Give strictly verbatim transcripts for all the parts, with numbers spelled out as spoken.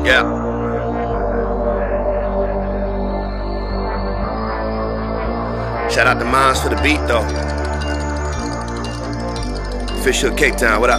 Yeah. Shout out to Mines for the beat though. Official Cape Town, what up?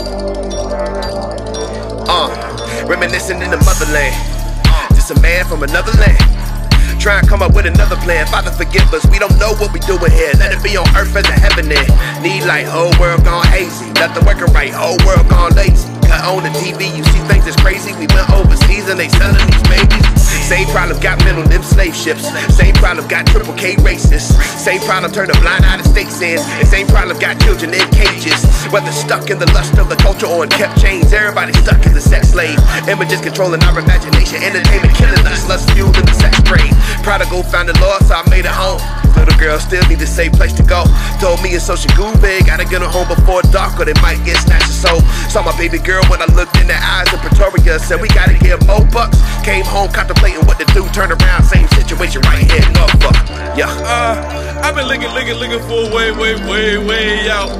Uh, reminiscing in the motherland. Just a man from another land. Try and come up with another plan. Father, forgive us, we don't know what we doing here. Let it be on earth as a heaven there. Need like whole world gone hazy. Nothing working right, whole world gone lazy. Cut on the T V, you see things that's crazy. We went overseas and they selling these babies. Same problem got men on them slave ships. Same problem got triple K racists. Same problem turned a blind eye to states in. And same problem got children in cages. Whether stuck in the lust of the culture or in kept chains, everybody stuck as a sex slave. Images controlling our imagination, entertainment killing us, lust fueling the sex trade. Prodigal found the Lord, so I made it home. Little girl still need a safe place to go. Told me it's social goofy, gotta get her home before dark or they might get snatched her soul. Saw my baby girl when I looked in her eyes in Pretoria. Said we gotta give more bucks. Came home contemplating what to do. Turn around, same situation right here in Norfolk. Yeah. Uh, I've been looking, looking, looking for a way, way, way, way out.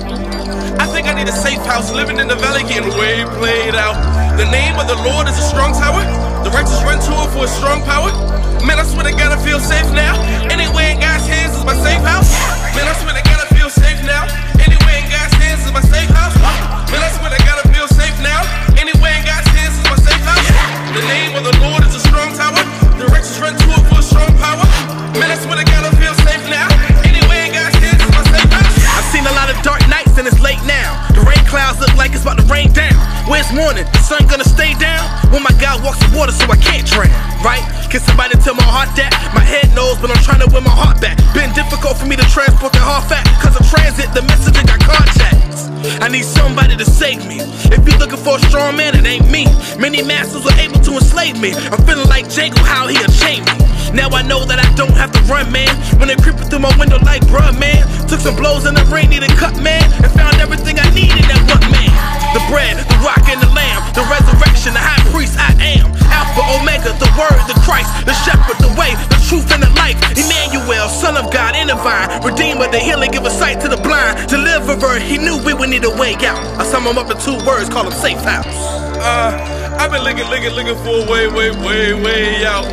I think I need a safe house, living in the valley, getting way played out. The name of the Lord is a strong tower. The righteous run to it for a strong power. Man, I swear to God, I feel safe now. Anywhere in God's hands is my safe house. Man, I swear to God, I feel safe now. Anywhere in God's hands is my safe house. Man, I swear to God, I feel safe now. Anywhere in God's hands is my safe house. The name of the Lord is a strong tower. The righteous run to it for a strong power. Man, I swear to God, I feel safe now. Anywhere in God's hands is my safe house. I've seen a lot of dark nights and it's late now. The rain clouds look like it's about to rain down. Where's morning? The sun gonna stay down? When my God walks in water so I can't drown, right? Can somebody tell my heart that? My head knows, but I'm trying to win my heart back. Been difficult for me to transport the heart fact. Cause of transit, the messenger got contacts. I need somebody to save me. If you're looking for a strong man, it ain't me. Many masters were able to enslave me. I'm feeling like Django, how he unchained me. Now I know that I don't have to run, man. When they creeping through my window like bruh, man. Took some blows in the rain, needed cut, man. And found everything I needed that one man. The bread, the rock and the lamb. The resurrection, the high priest I am. Alpha, Omega, the word, the Christ. The shepherd, the way, the truth and the life. Emmanuel, son of God in the vine. Redeemer, the healer, give a sight to the blind. Deliverer, he knew we would need a way out. I sum him up in two words, call him safe house. Uh, I've been looking, looking, looking for a way, way, way, way out.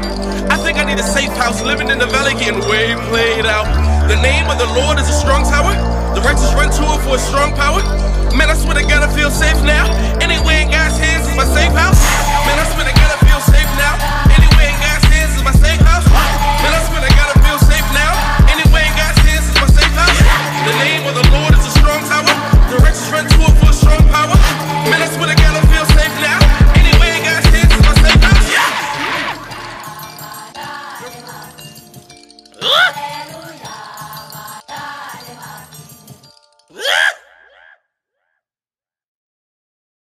I think I need a safe house, living in the valley, getting way played out. The name of the Lord is a strong tower. The righteous run to it for a strong power. Man, I swear to God, I feel safe now. Anywhere in God's hands